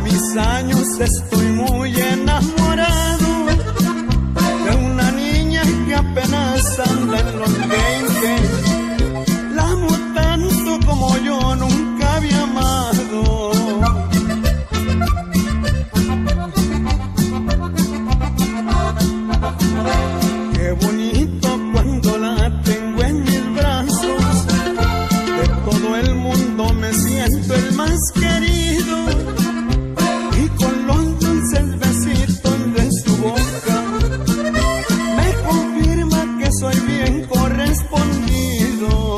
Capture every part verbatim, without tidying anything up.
mis años estoy muy enamorado de una niña que apenas anda en los veinte. La amo tanto como yo nunca había amado. Qué bonito cuando la tengo en mis brazos. De todo el mundo me siento el más querido. Y con los dulces besitos de su boca me confirma que soy bien correspondido.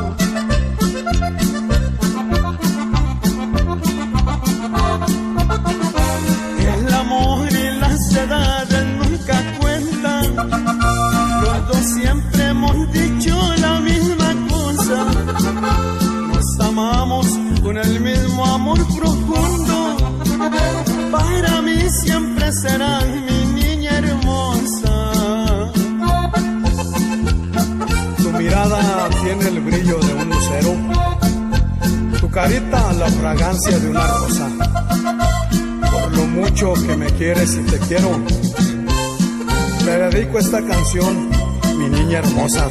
El amor y las edades nunca cuentan. Los dos siempre hemos dicho la misma cosa. Nos amamos con el mismo amor profundo. Para mí siempre serás mi niña hermosa. Tu mirada tiene el brillo de un lucero, tu carita la fragancia de una rosa. Por lo mucho que me quieres y te quiero, te dedico esta canción, mi niña hermosa.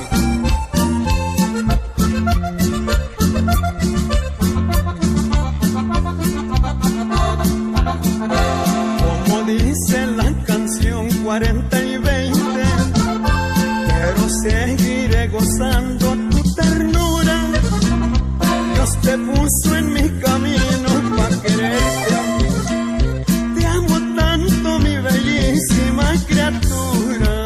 Como dice la canción cuarenta y veinte, pero seguiré gozando tu ternura. Dios te puso en mi camino para quererte. Te amo tanto, mi bellísima criatura.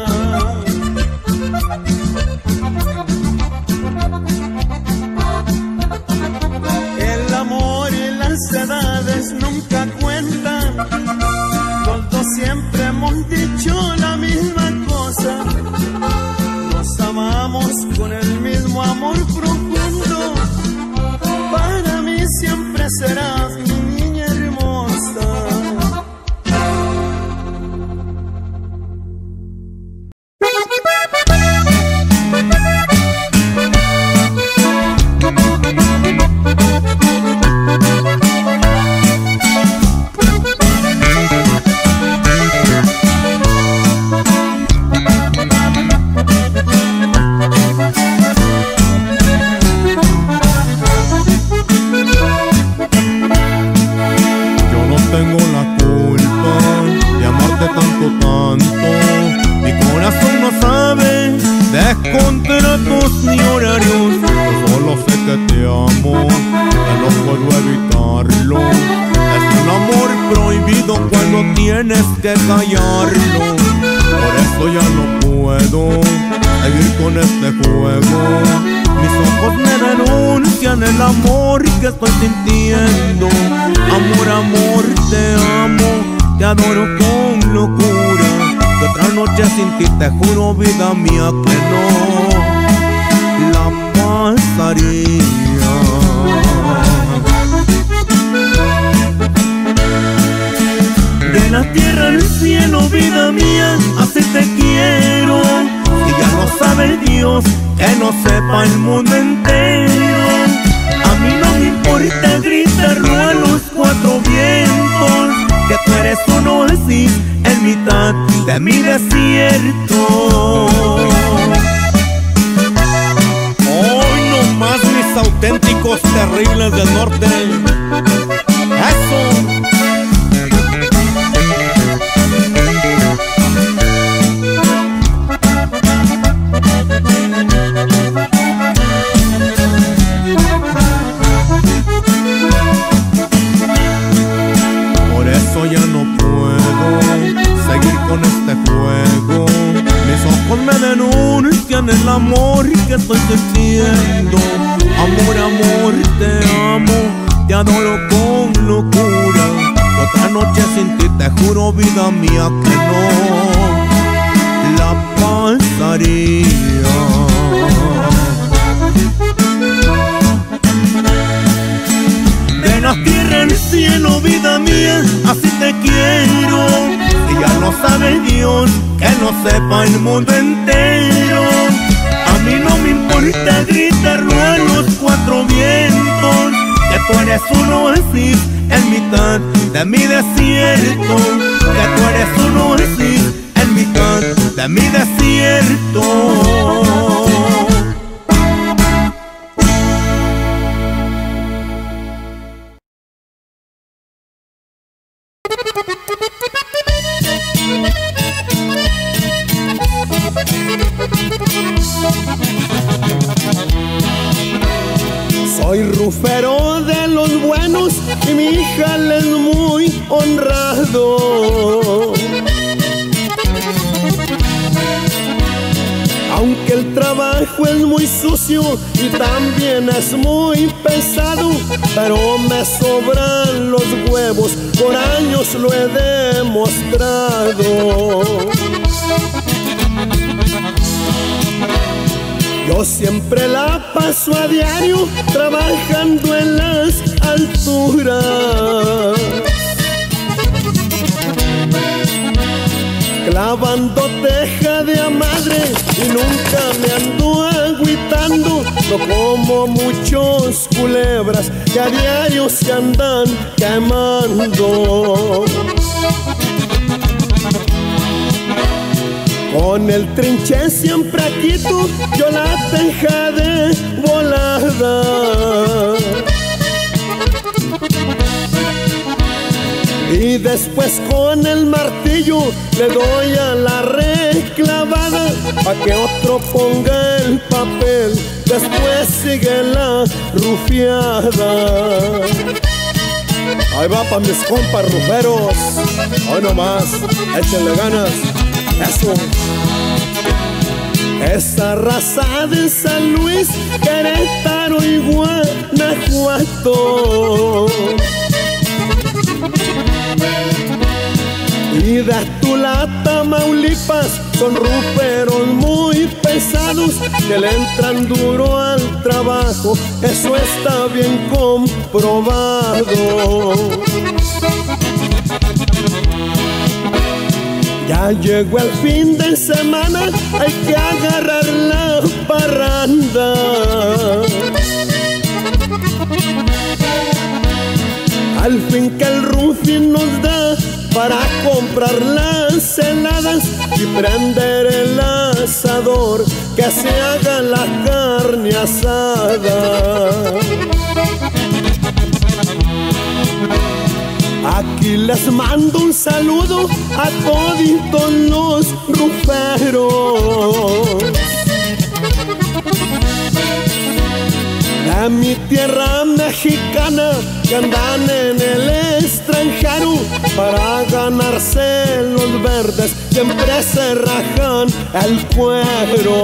El amor y las edades nunca cuentan. Los dos siempre hemos dicho la misma cosa. Nos amamos con el mismo amor profundo. Para mí siempre serás mi niña hermosa. Contratos ni horarios, yo solo sé que te amo, que no puedo evitarlo. Es un amor prohibido cuando tienes que callarlo. Por eso ya no puedo seguir con este juego. Mis ojos me denuncian el amor que estoy sintiendo. Amor, amor, te amo, te adoro con locura. Que otra noche sin ti te juro, vida mía, que no la pasaría. De la tierra al cielo, vida mía, así te quiero. Y ya lo sabe Dios, que no sepa el mundo entero. A mí no me importa gritarlo a los cuatro vientos, que tú eres un oasis en mitad de mi desierto. Hoy no más mis auténticos terribles del norte. Eso. Por eso ya no puedo seguir con este juego. Mis ojos me denuncian el amor que estoy sintiendo. Amor, amor, te amo, te adoro con locura. Otra noche sin ti te juro, vida mía, que no la pasaría. De la tierra al cielo, vida mía, así te quiero. Y ya lo sabe Dios, que no sepa el mundo entero. A mí no me importa gritarlo a los cuatro vientos, que tú eres un oasis en mitad de mi desierto, que tú eres un oasis en mitad de mi desierto. Soy rufero de los buenos y mi jale es muy honrado. Aunque el trabajo es muy sucio y también es muy pesado, pero me sobran los huevos, por años lo he demostrado. Yo siempre la paso a diario trabajando en las alturas, clavando teja de a madre y nunca me ando agüitando, no como muchos culebras que a diario se andan quemando. Con el trinche siempre quito yo la teja de volada, y después con el martillo le doy a la reclavada, pa' que otro ponga el papel, después sigue la rufiada. Ahí va pa' mis compas ruferos, hoy nomás, échenle ganas. Eso. Esa raza de San Luis, Querétaro y Guanajuato, y de Tula, Tamaulipas, son ruferos muy pesados que le entran duro al trabajo, eso está bien comprobado. Ya llegó el fin de semana, hay que agarrar la parranda. Al fin que el Rufi nos da para comprar las heladas y prender el asador, que se haga la carne asada. Aquí les mando un saludo a toditos los ruferos de mi tierra mexicana, que andan en el extranjero para ganarse los verdes, siempre se rajan el cuero.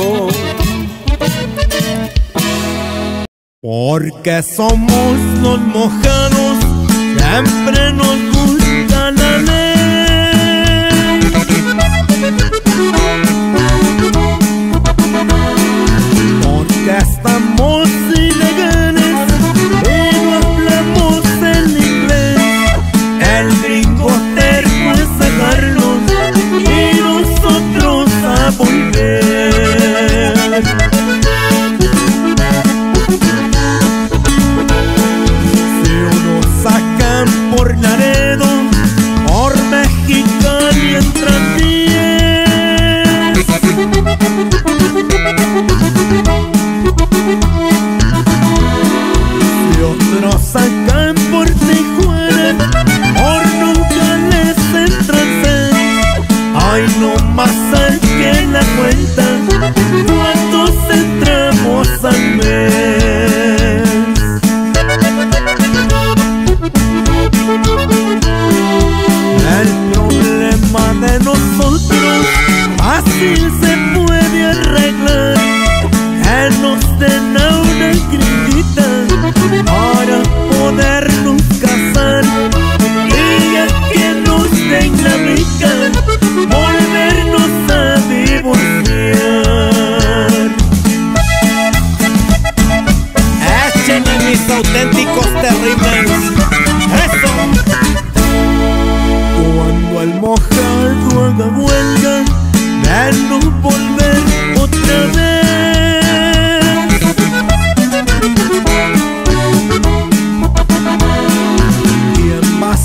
Porque somos los mojanos, siempre nos gusta la ley. Porque estamos ilegales y no hablamos el inglés. El gringo terco es sacarnos y nosotros a volver. Si uno sacan por Laredo, por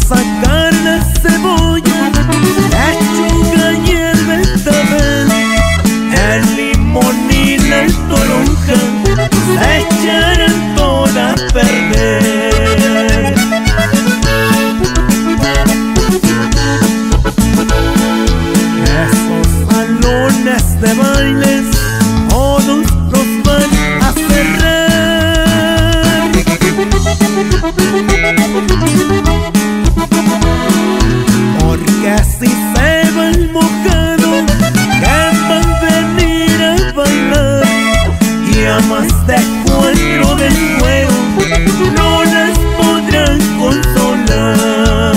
sacar la cebolla, la lechuga y el betabel, el limón y la toronja se echarán toda a perder. Esos salones de bailes todos los van a cerrar, porque si se va el mojado que van a venir a bailar, y a más de cuatro del juego no las podrán consolar.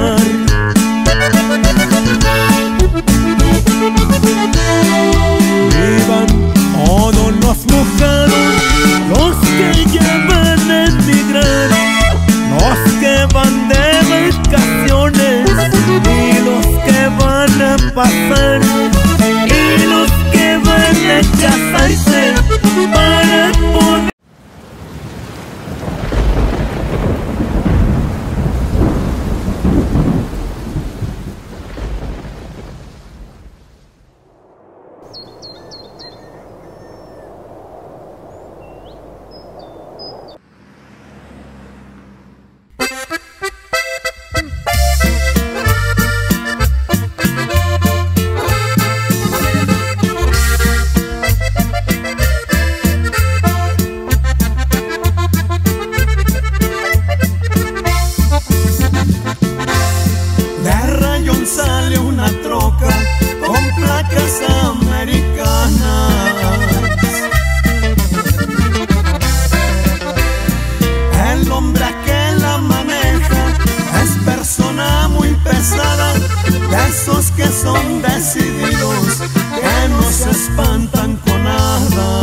Vivan todos los mojados, los que ya van a emigrar, los que van de vacaciones y los que van a pasar, y los que van a casarse para poder. Sale una troca con placas americanas. El hombre que la maneja es persona muy pesada, de esos que son decididos, que no se espantan con nada.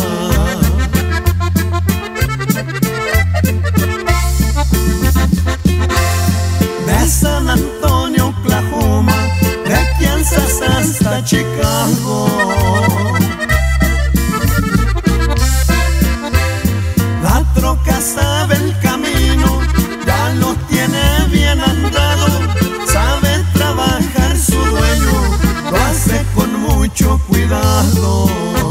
De San Antonio, Oklahoma, de Kansas hasta Chicago, la troca sabe el camino, ya lo tiene bien andado, sabe trabajar su dueño, lo hace con mucho cuidado.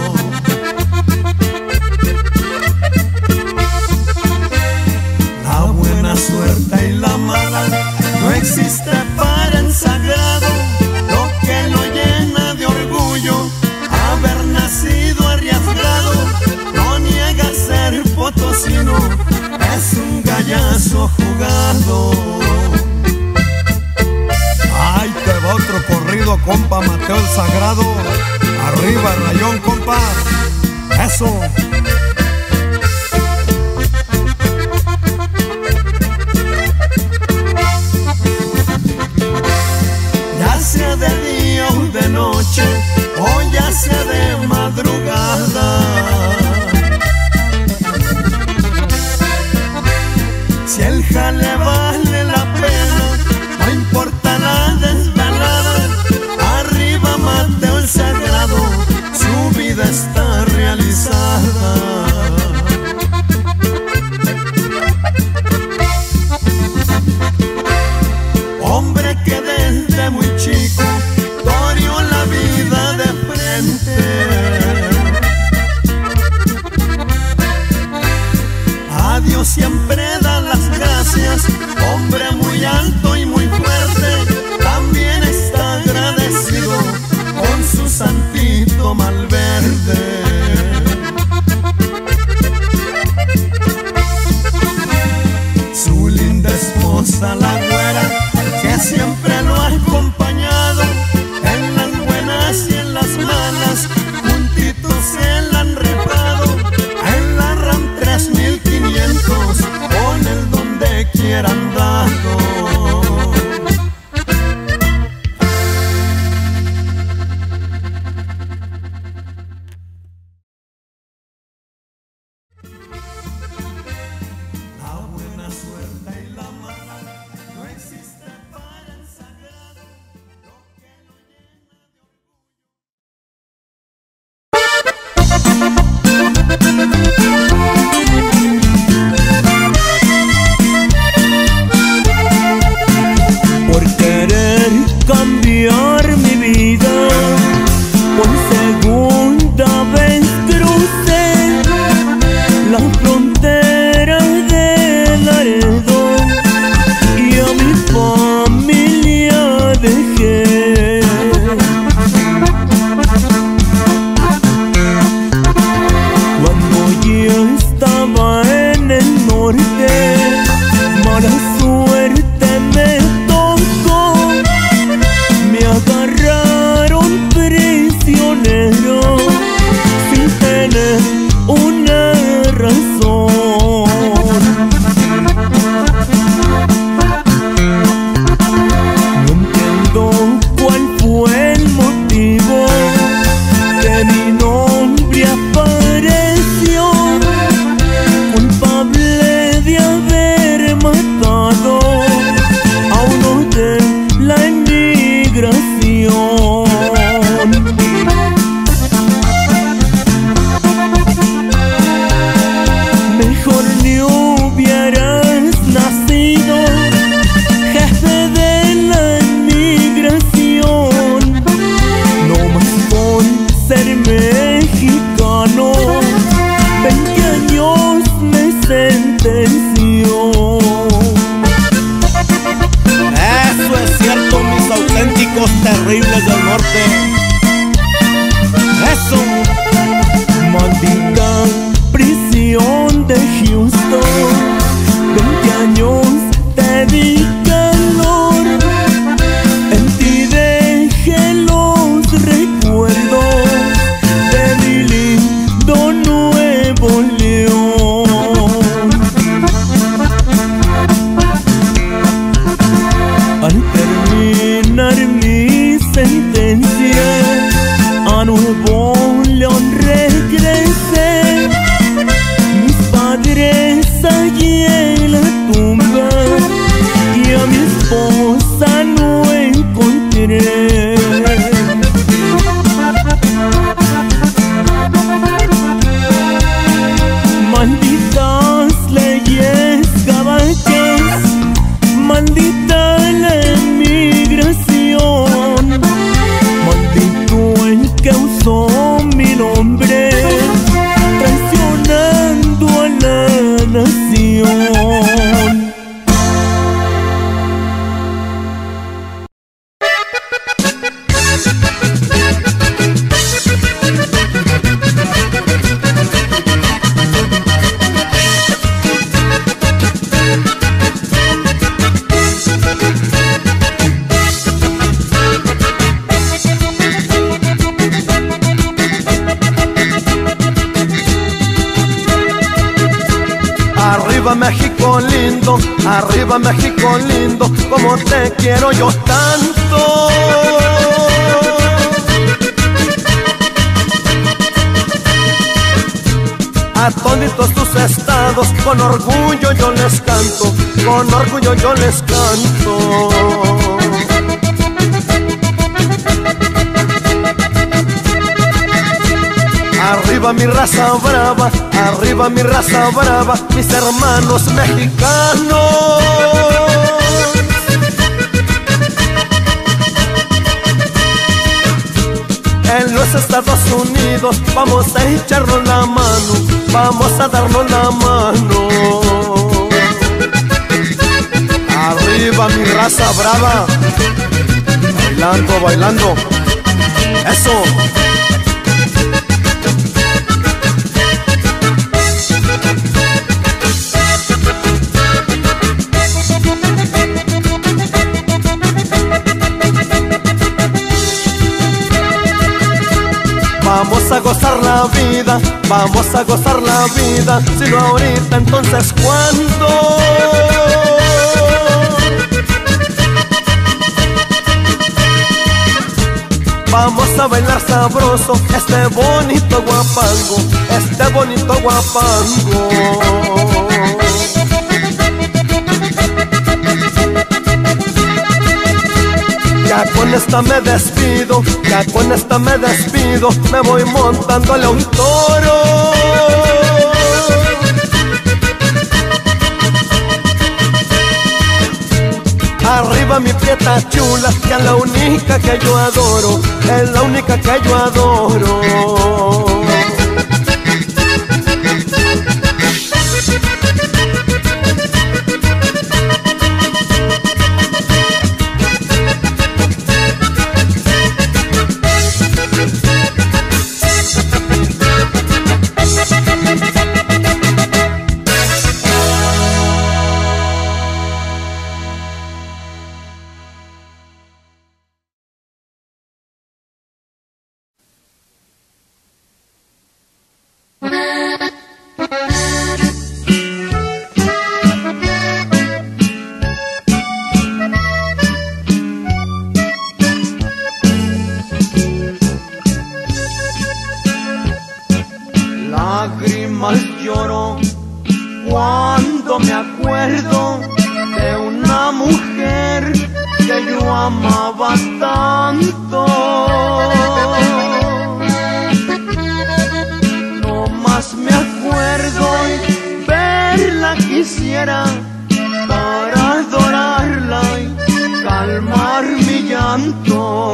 La buena suerte y la mala no existe para el sagrado, lo que lo llena de orgullo, haber nacido arriesgado, no niega ser potosino, es un gallazo jugado. Ay, te va otro corrido, compa Mateo el Sagrado, arriba Rayón, compa, eso. Ya sea de día o de noche, o ya sea de madrugada, si el jale vale la pena, no importa la desvelada, arriba Mateo el Sagrado, su vida está realizada. Hombre que desde muy chico toreó la vida de frente, a Dios siempre da las gracias, hombre muy alto y muy fuerte, también está agradecido con su santito Malverde. Su linda esposa la güera, que siempre lo ha acompañado en las buenas y en las malas, juntitos se la han rifado en la RAM tres mil quinientos, con el donde quieran dado. La buena suerte y la mala no existe para el chicos terribles del norte. Eso. Maldita prisión de Houston, veinte años te di calor, en ti dejé los recuerdos de mi lindo Nuevo León. Al terminar mi sentencia a Nuevo León regresé, mis padres allí en la tumba y a mi esposa no encontré. Malditas leyes gabaches, maldita la emigración, maldito el que usó mi nombre traicionando a la nación. Arriba México lindo, arriba México lindo, como te quiero yo tanto. A toditos tus estados, con orgullo yo les canto, con orgullo yo les canto. Arriba mi raza brava, arriba mi raza brava, mis hermanos mexicanos. En los Estados Unidos vamos a echarnos la mano, vamos a darnos la mano. Arriba mi raza brava, bailando, bailando, eso. Vamos a gozar la vida, vamos a gozar la vida, si no ahorita entonces ¿cuándo? Vamos a bailar sabroso este bonito guapango, este bonito guapango. Ya con esta me despido, ya con esta me despido, me voy montándole a un toro. Arriba mi prieta chula, que es la única que yo adoro, es la única que yo adoro. Lágrimas lloro cuando me acuerdo de una mujer que yo amaba tanto. No más me acuerdo y verla quisiera para adorarla y calmar mi llanto.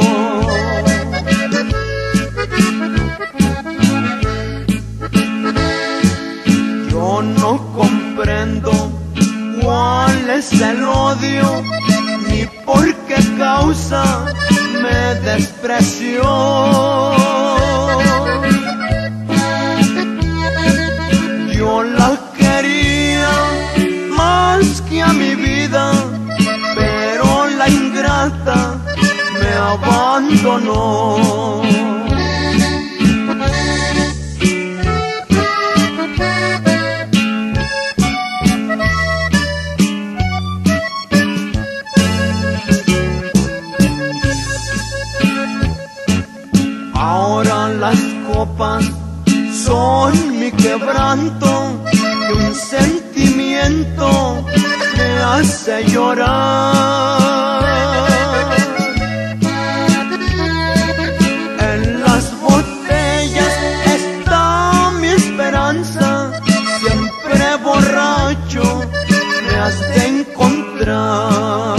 Yo no comprendo cuál es el odio ni por qué causa despreció. Yo la quería más que a mi vida, pero la ingrata me abandonó. Ahora las copas son mi quebranto y un sentimiento me hace llorar. En las botellas está mi esperanza, siempre borracho me has de encontrar.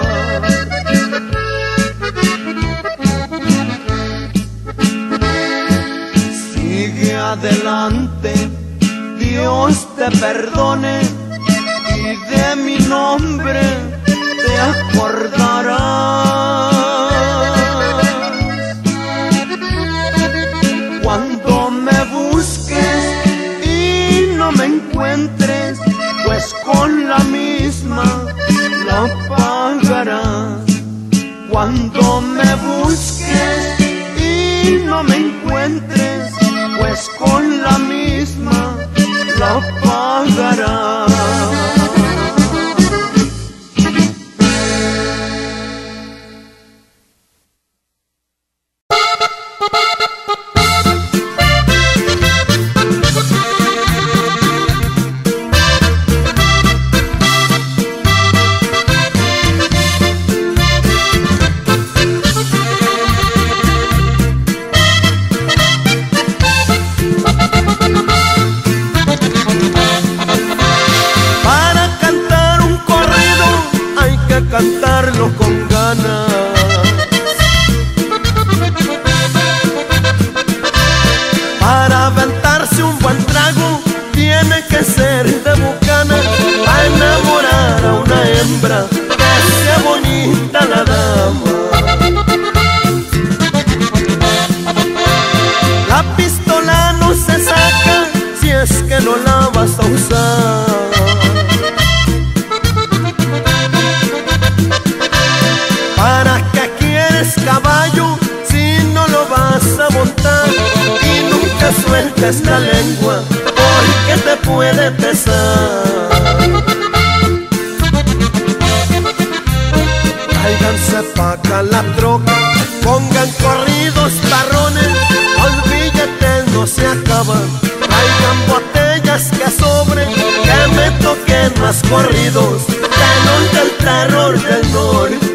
Adelante, Dios te perdone y de mi nombre te acordarás. Cuando me busques y no me encuentres, pues con la misma la pagarás. Cuando me busques y no me encuentres, pues con la misma la pagarás. Cantarlo con ganas, para aventarse un buen trago tiene que ser de bucana, para enamorar a una hembra que sea bonita la dama. La pistola no se saca si es que no la vas a usar. ¿Para qué quieres caballo si no lo vas a montar? Y nunca sueltes la lengua porque te puede pesar. Tráiganse pa' acá la troca, pongan corridos parrones, los billetes no se acaban. Traigan botellas que sobren, que me toquen más corridos que los del terror del norte.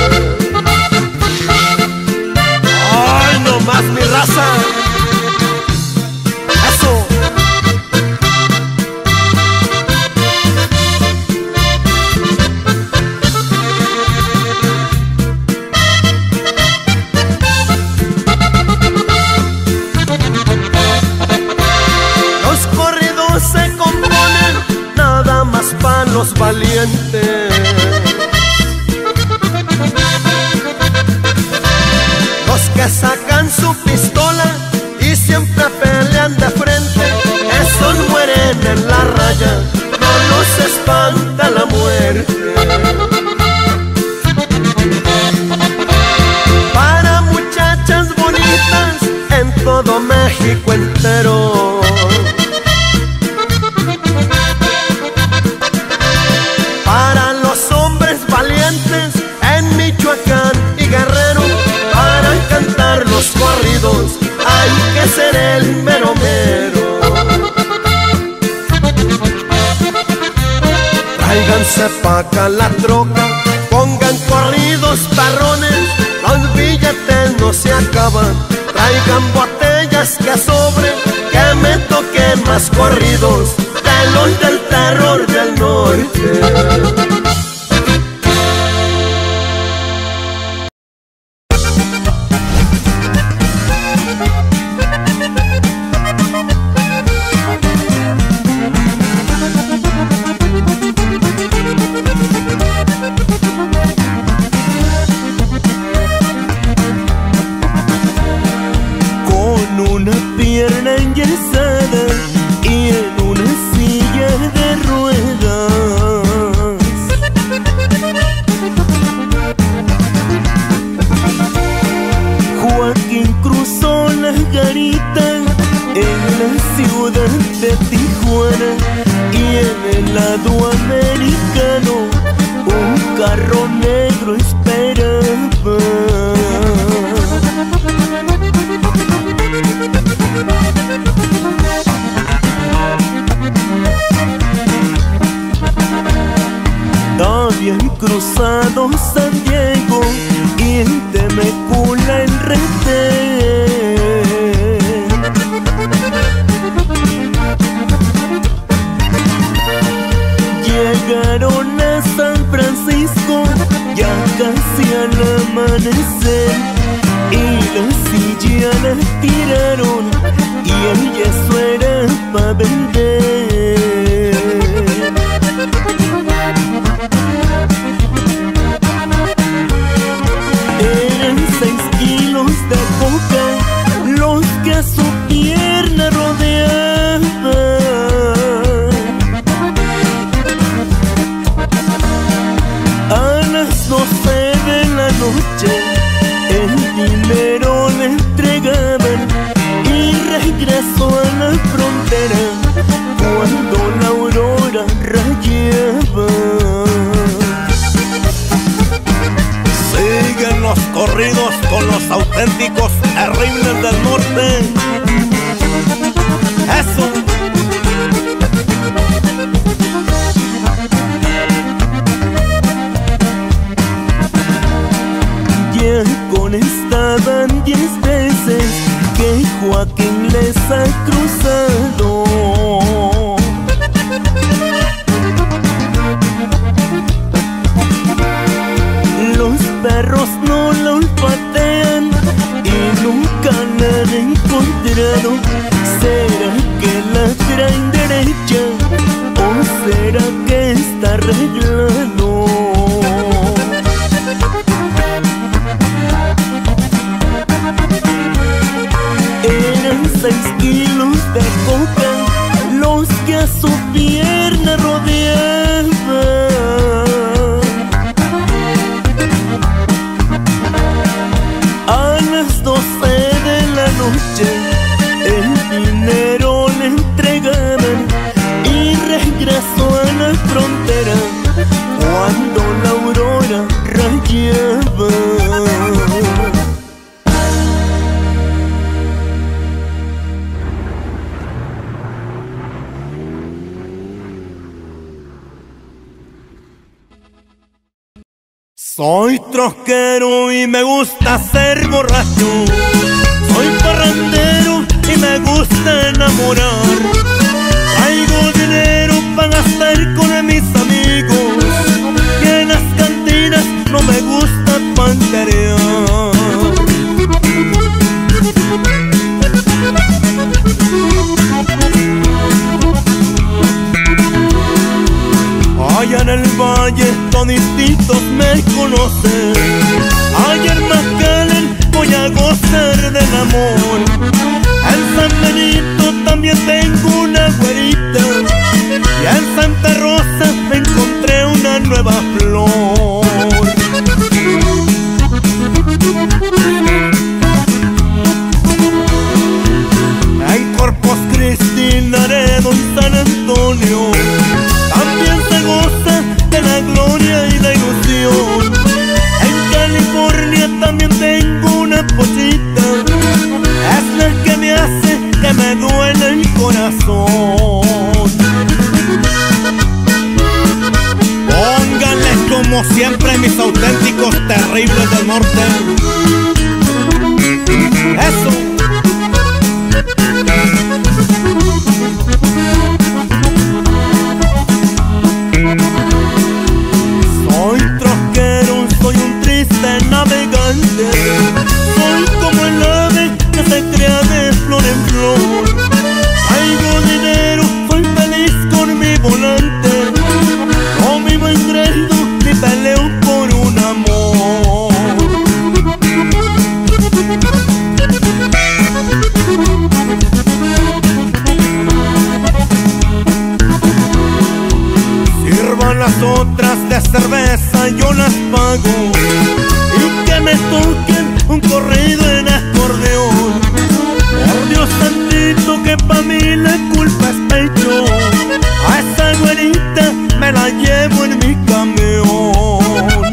¡Ay, no más mi raza! ¡Eso! Los corridos se componen nada más para los valientes. Los que sacan su pistola y siempre pelean de frente, esos mueren en la raya, no los espanta la muerte. Para muchachas bonitas en todo México entero, para los hombres valientes en Michoacán y Guerrero, para cantar los corridos hay que ser el mero mero. Tráiganse pa' acá la troca, pongan corridos parrones, los billetes no se acaban. Traigan botellas que sobren, que me toquen más corridos de los del terror del norte. enyesada y en una silla de ruedas. Joaquín cruzó la garita en la ciudad de Tijuana y en el lado americano un carro negro esperaba. Habían cruzado San Diego y en Temecula el retén. Llegaron a San Francisco ya casi al amanecer y la silla la tiraron y el yeso era pa' vender. Eran seis kilos de coca los que a su pierna rodeaban. A las doce de la noche el dinero le entregaban y regresó a la frontera cuando la aurora rayaba. Siguen los corridos con los auténticos terribles del norte. Eso. Ya conestaban diez veces que Joaquín les ha cruzado. Los perros no la olfatean y nunca la han encontrado. ¿Será que la traen derecha o será que está arreglado? Eran seis kilos de coca los que a su pierna rodeaban. A las doce de la noche el dinero le entregaban y regresó a la frontera cuando la aurora rayaba. Soy troquero y me gusta ser borracho. Soy parrandero y me gusta enamorar. Traigo dinero para gastar con mis amigos y en las cantinas no me gusta panterear. Allá en el valle todititos me conocen. Allá en McAllen voy a gozar del amor. En San Benito también tengo una güerita y en Santa Rosa me encontré una nueva flor. En Corpus Christi, Laredo, en San Antonio también se goza de la gloria y la ilusión. En California también tengo una pochita, es la que me hace que me duele el corazón. Pónganle como siempre mis auténticos terribles del norte. Eso. Soy troquero, soy un triste navegante. Soy como el ave que se crea de flor en flor. Traigo dinero, soy feliz con mi volante. No vivo engreído ni peleo por un amor. de cerveza yo las pago, y que me toquen un corrido en acordeón. Por Dios santito que pa' mí la culpa es pecho, a esa güerita me la llevo en mi camión.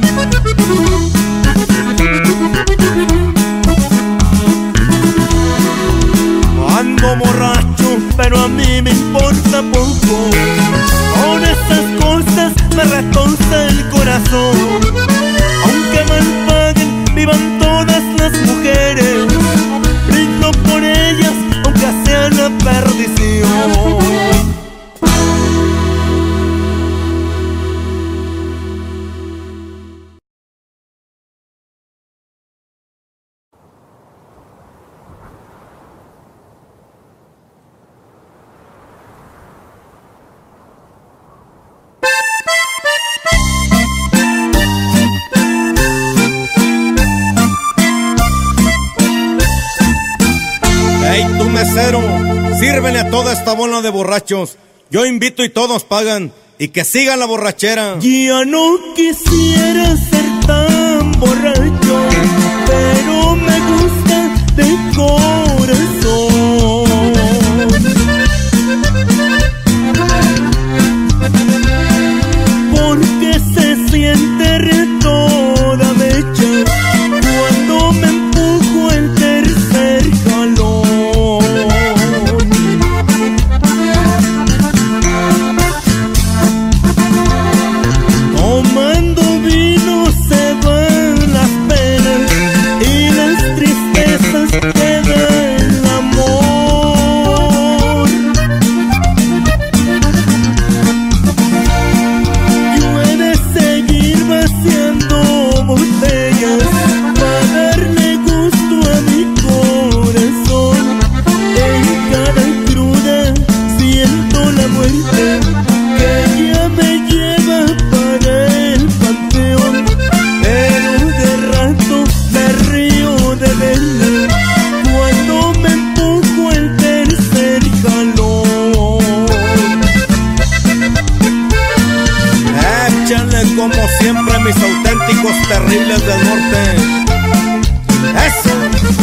Ando borracho, pero a mí me importa poco, con esas cosas me retonza el corazón. Aunque mal paguen, vivan todas las mujeres, brindo por ellas, aunque sea la perdición. Hey, tú mesero, sírvele a toda esta bola de borrachos. Yo invito y todos pagan, y que siga la borrachera. Ya no quisiera ser tan borracho, pero me gusta de corazón. Porque se siente re toda mecha cuando me empujo el tercer jalón. Como siempre mis auténticos terribles del norte. ¡Eso!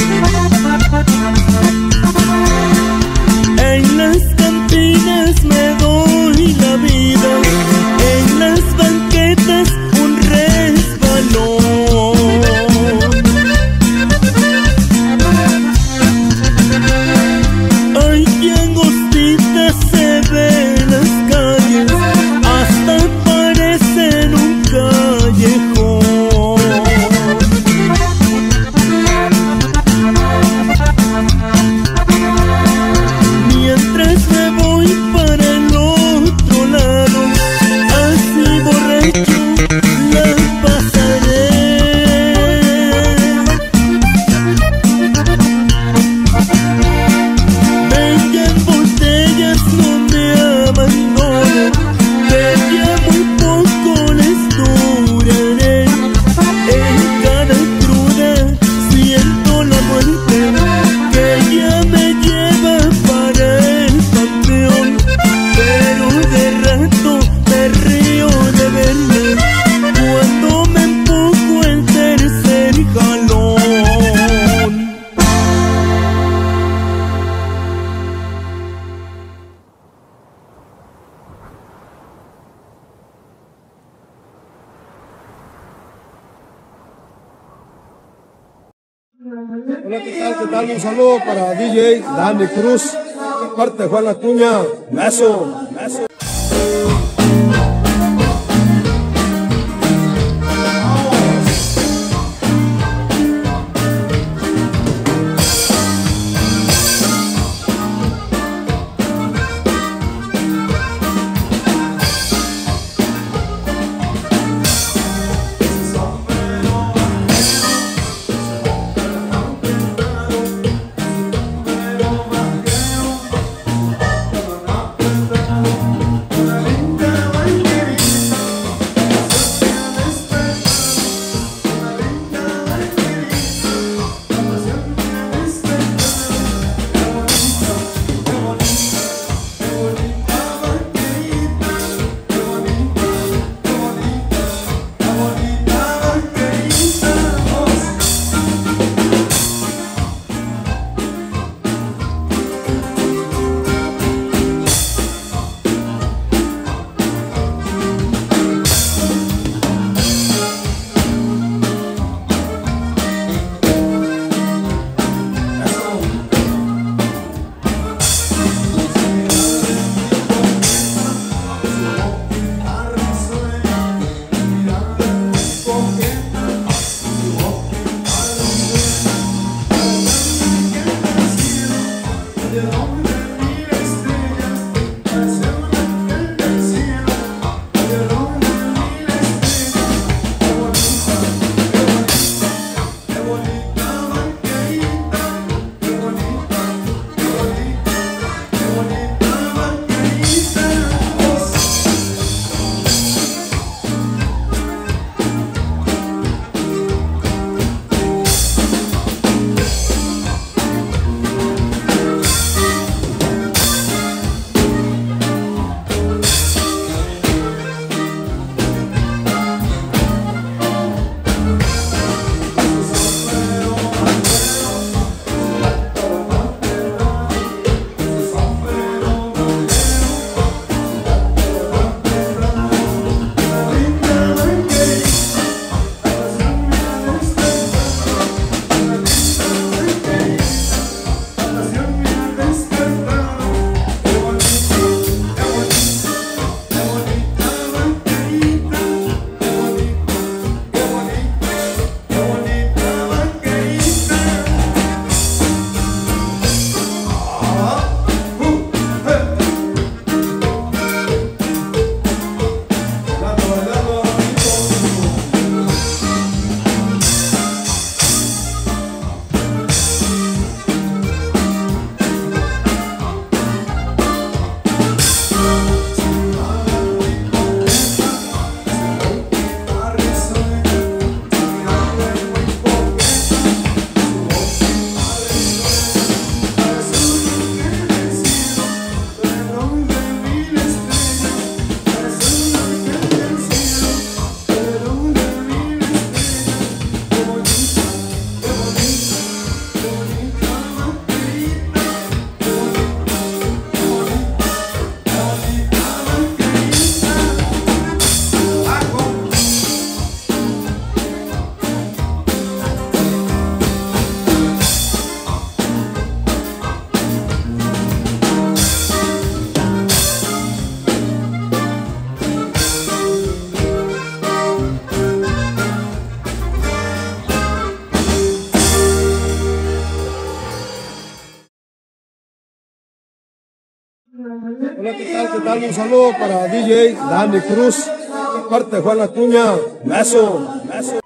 En las cantinas me doy la vida, en las banquetas un resbalón. Ay, qué angostitas se ven las calles, hasta parecen un callejón. Mientras me voy para el otro lado, así borracho la pasaré. Vengan botellas, no me abandonen, que ya muy poco les duraré. En cada cruda siento la muerte, que ya me lleva para el panteón. Pero de rato me río de verle cuando me empujo el tercer jalón. Hola, ¿qué tal? ¿Qué tal? Un saludo para D J Dani Cruz, parte de Juan Acuña. Beso, beso. Linda Hola, ¿qué tal? ¿Qué tal? Un saludo para D J Dani Cruz, parte de Juan Acuña. Beso, beso.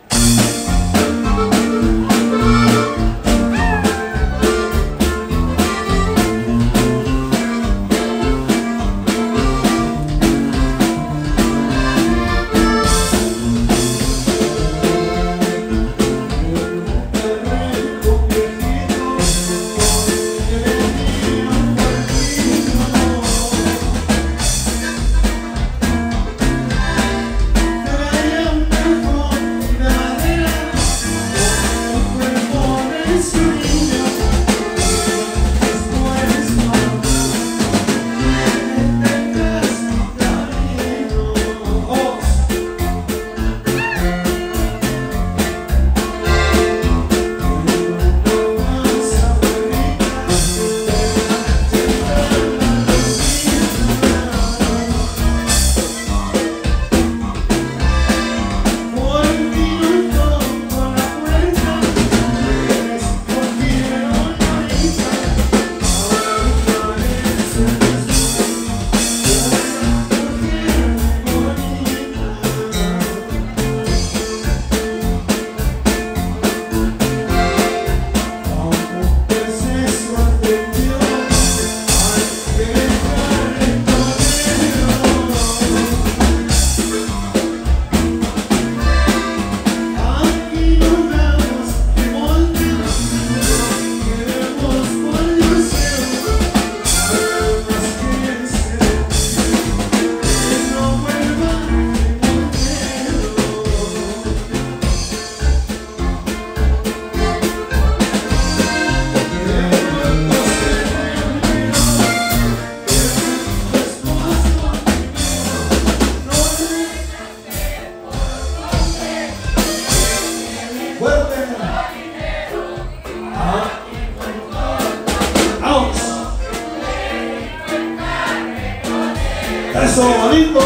Eso, bonito.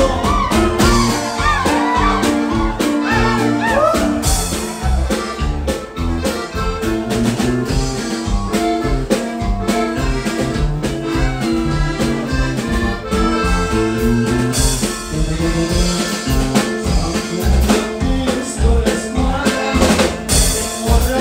What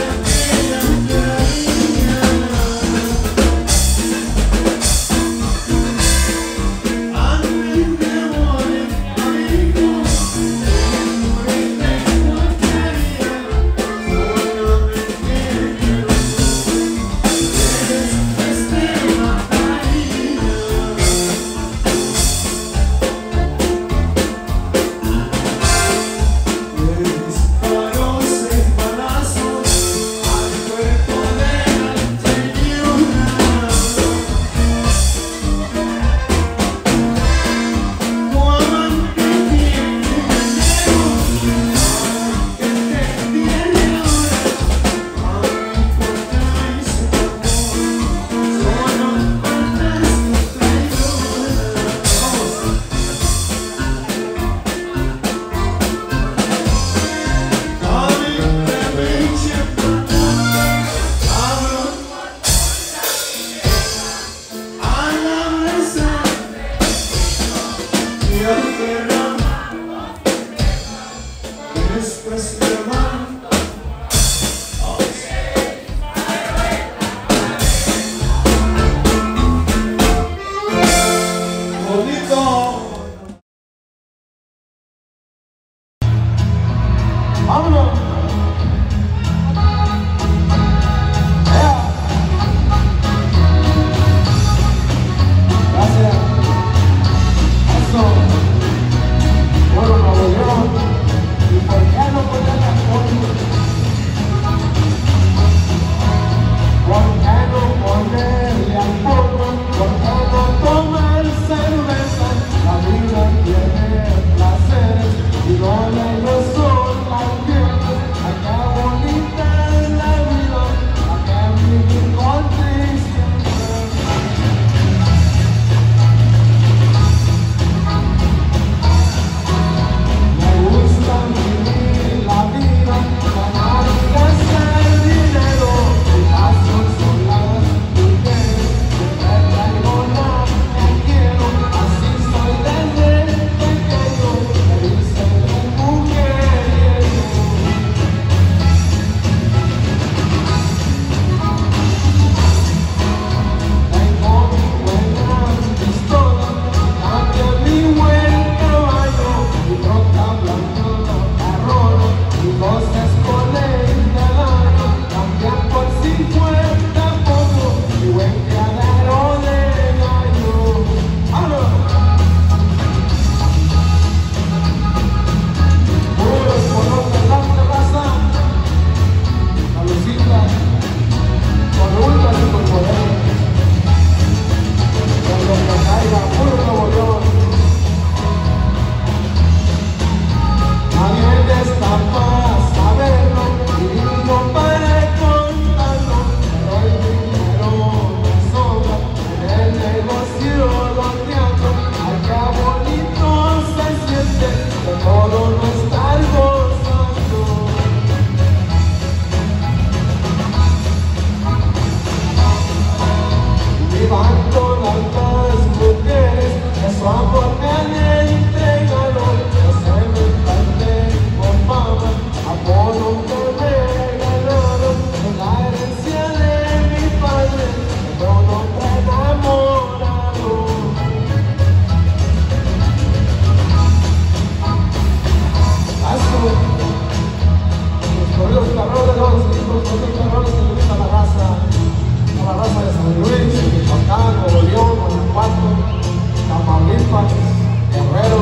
estos perrones que le gusta a la raza, a la raza de San Luis, Michoacán, Nuevo León, Guanajuato, Tamaulipas, Guerrero.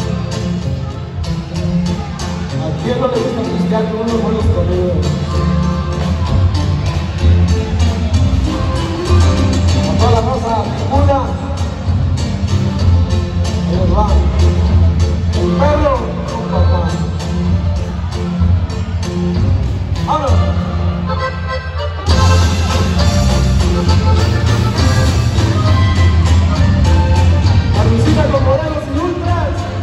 ¿A quién no le gusta pistear con unos buenos corridos? A toda la raza ninguna. Ellos van. El perro con papá. ¡Vámonos! La visita con morenos y ultras.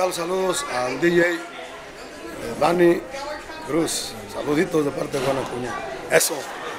mandar saludos al D J eh, Dani Cruz. Saluditos de parte de Juan Acuña. Eso.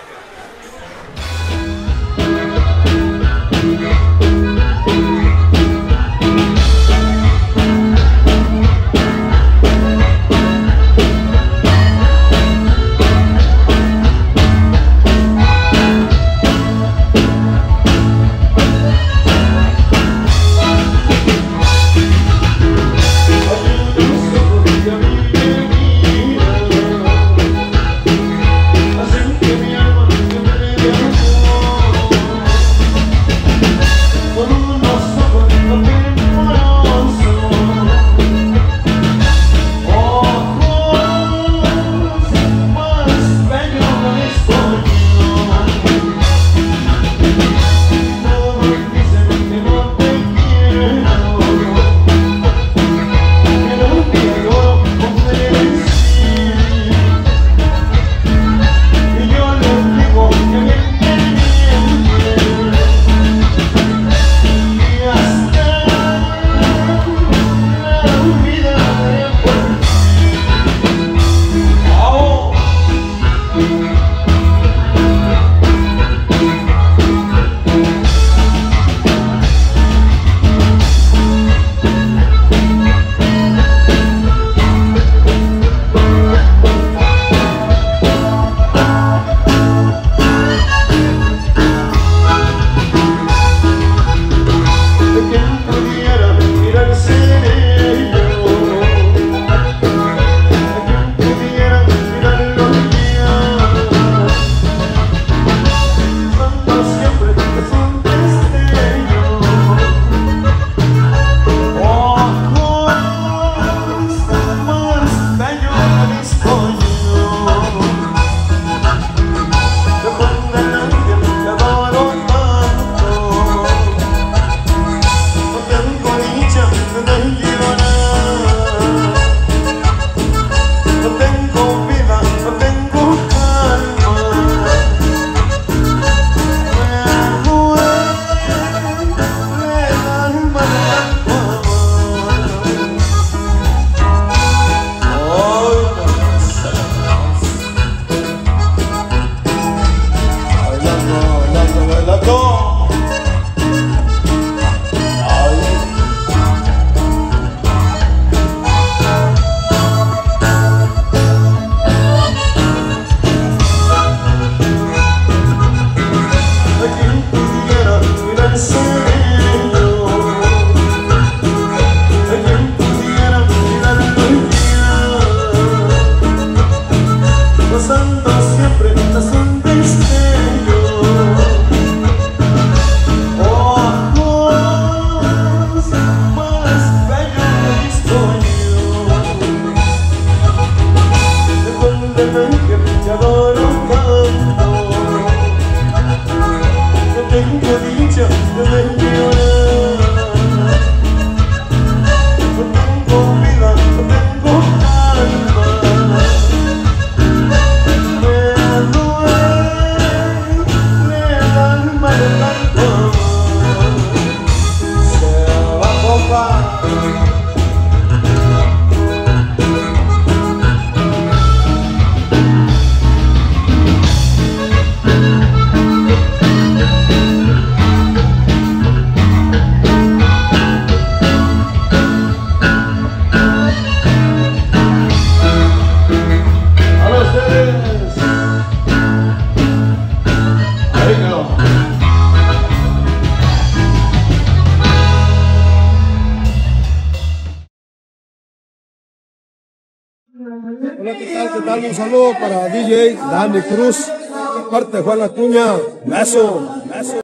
Hola, ¿qué tal? ¿Qué tal? Un saludo para D J Dani Cruz, parte de Juan Acuña. Beso, beso.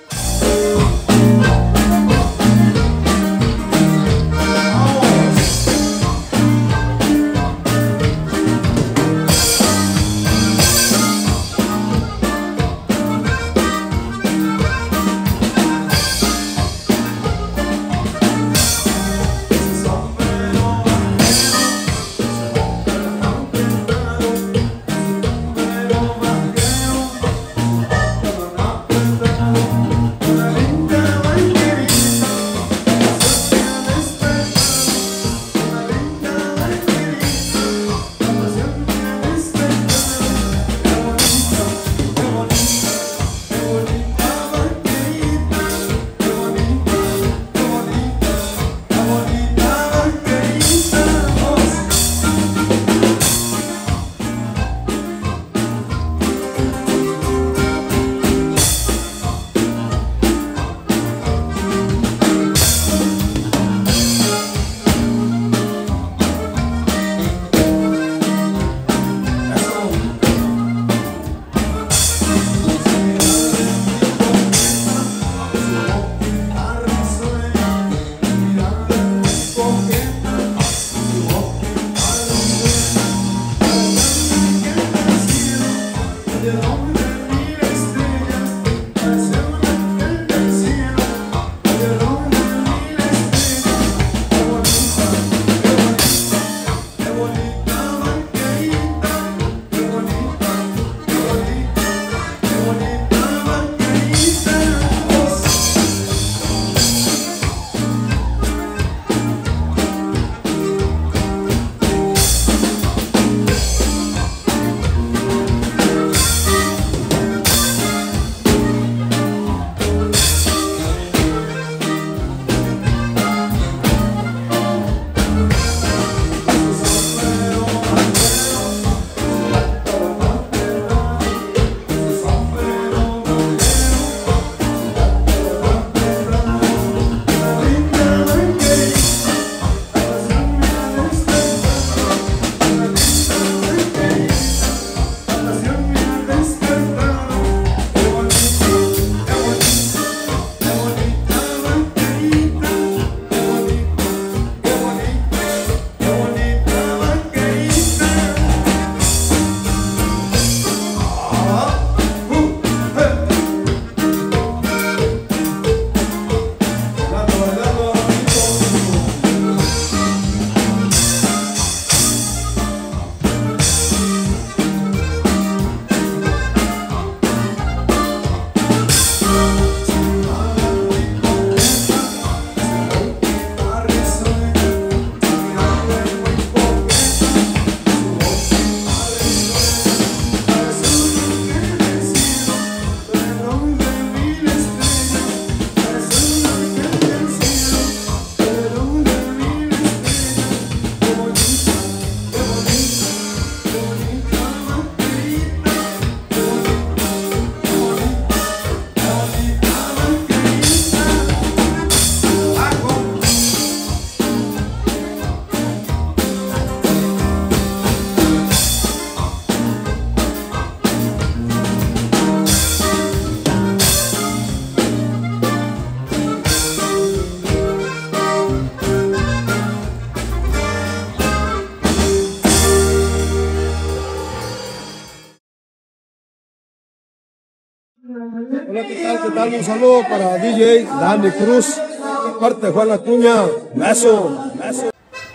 Thank you. Hola, ¿qué tal? ¿Qué tal? Un saludo para D J Dani Cruz, de parte de Juan Acuña. Beso, beso.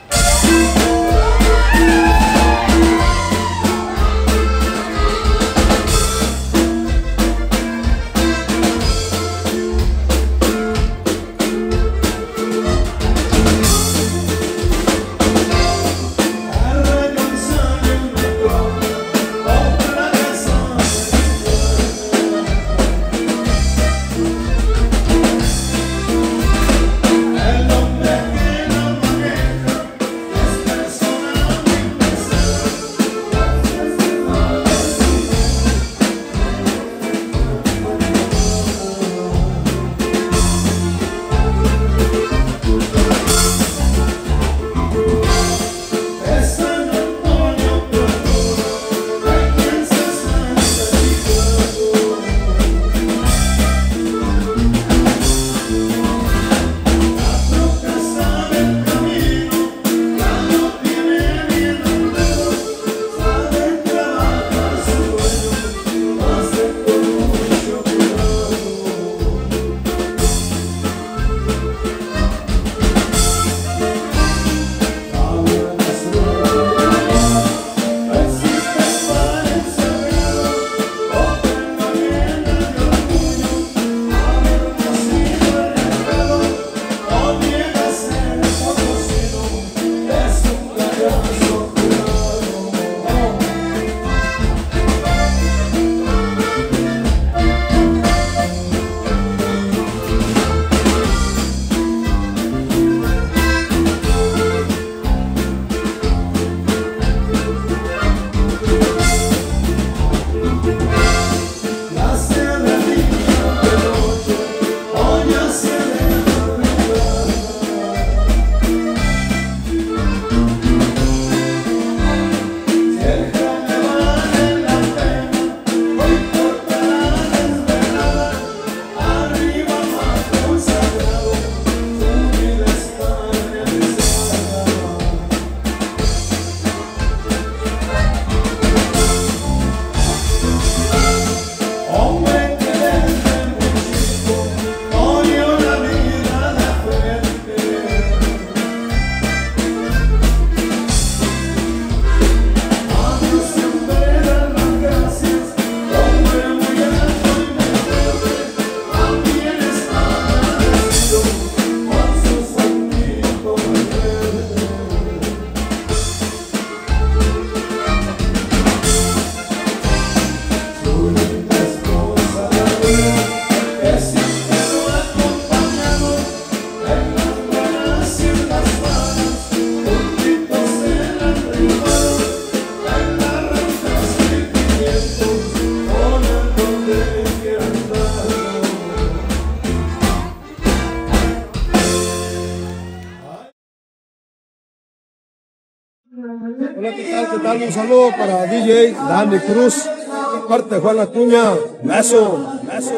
Hola, ¿qué tal? ¿Qué tal? Un saludo para D J Dani Cruz, de parte de Juan Acuña. Beso, beso.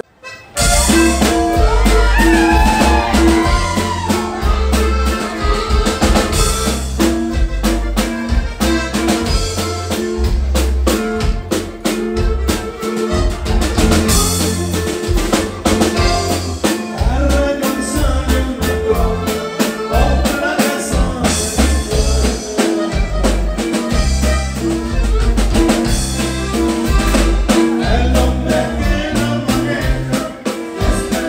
El hombre que no maneja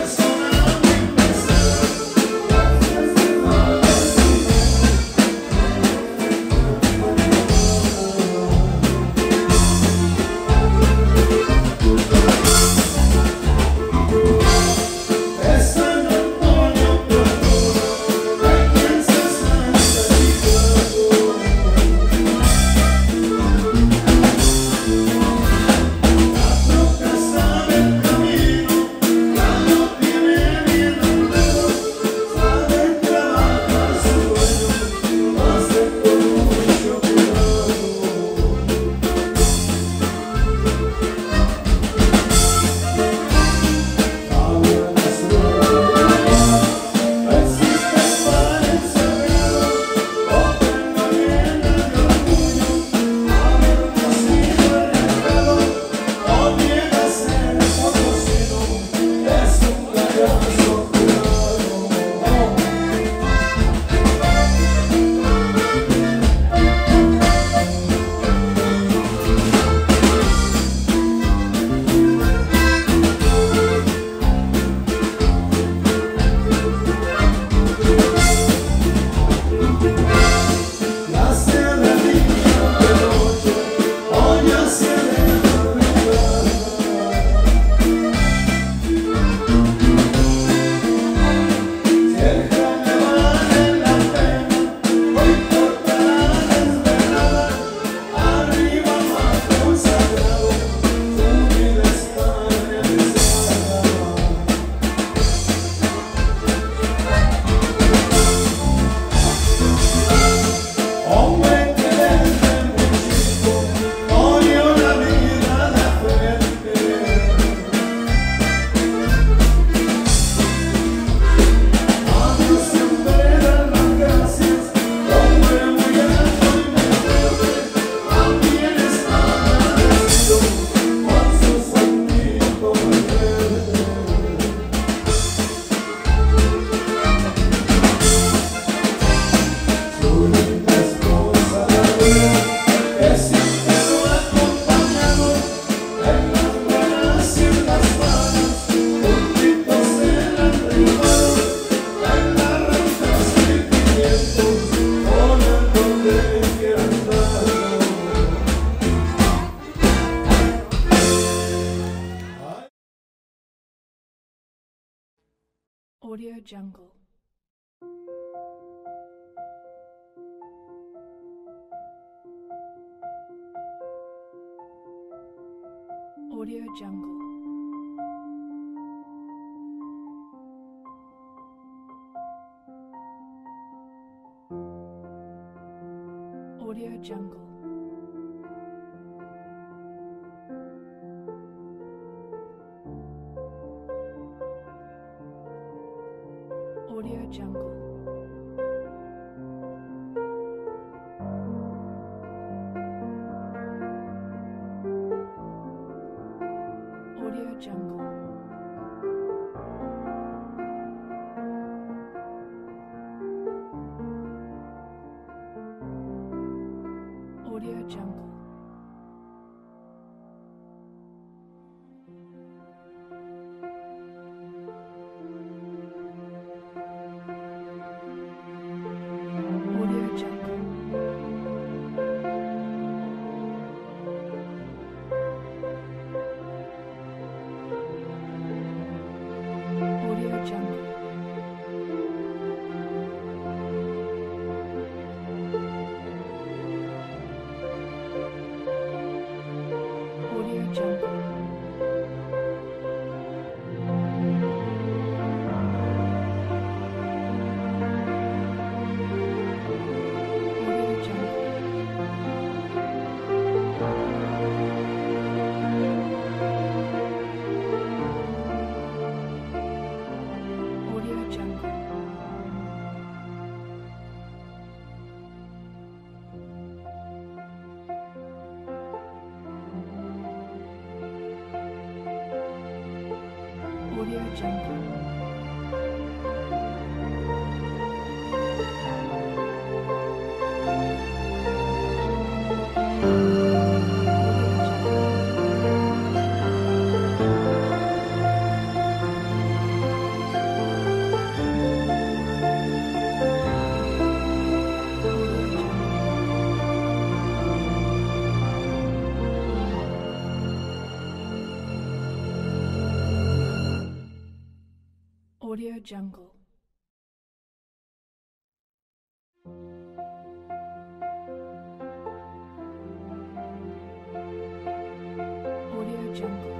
Audio Jungle. Audio Jungle. Audio Jungle. Audio Jungle. Audio Jungle. Audio Jungle. Audio Jungle. Audio Jungle. Audio Jungle. Audio Jungle. Audio Jungle. Audio Jungle. Audio Jungle. Audio Jungle.